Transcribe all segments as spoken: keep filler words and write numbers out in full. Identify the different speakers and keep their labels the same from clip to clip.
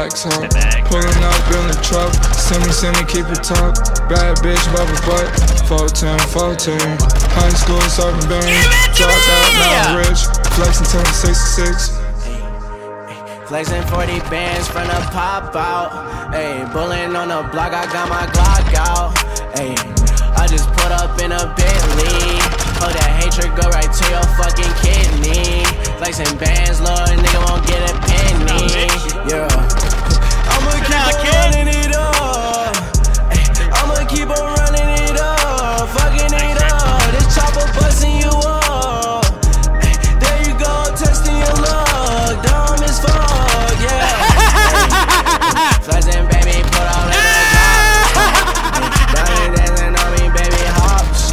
Speaker 1: racks up. Pulling up in the truck, send me, send me, keep it tucked. Bad bitch, bubble butt, fourteen, fourteen. High school serving beans, dropped out, now rich. Flexing till I'm sixty-six.
Speaker 2: Flexing forty bands from the pop out. Ayy, bullin' on the block, I got my Glock out. Ayy, I just put up in a Bentley. Oh, that hatred go right to your fucking kidney. Flexing bands, little nigga won't get a penny. Yeah, I'ma keep on running it up. Ay, I'ma keep on running it up. Fucking it up, this chopper busting you up. Ay, there you go, testing your luck. Dumb as fuck, yeah. Ay, flexing, baby, put all in the top. Diamond dancing on me, baby, hops.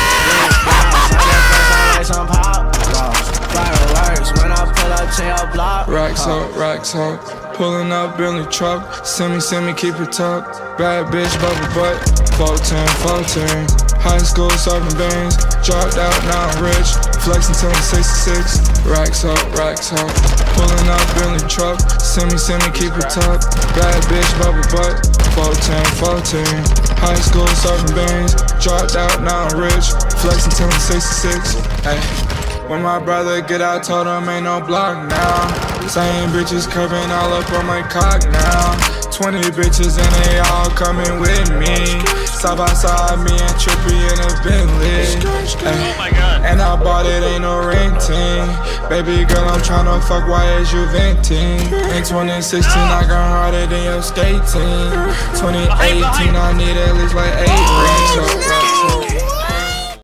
Speaker 2: Some pop fireworks when I pull up to your block.
Speaker 1: Racks up, racks up. Pulling up in the truck, send me, send me, keep it tucked. Bad bitch, bubble butt, fourteen, fourteen. High school serving beans, dropped out, now I'm rich. Flexing till I'm sixty-six. Racks up, racks up. Pulling up in the truck, send me, send me, keep it tucked. Bad bitch, bubble butt, fourteen, fourteen. High school serving beans, dropped out, now I'm rich. Flexing till I'm sixty-six. Hey, when my brother get out, told him ain't no block now. Same bitches curving all up on my cock now. Twenty bitches and they all coming with me. Side by side, me and Trippy in a Bentley.
Speaker 3: Oh my god.
Speaker 1: And I bought it, ain't no renting. Baby girl, I'm tryna fuck, why is you venting? In twenty sixteen, I got harder than your skating. twenty eighteen, I need at least like eight.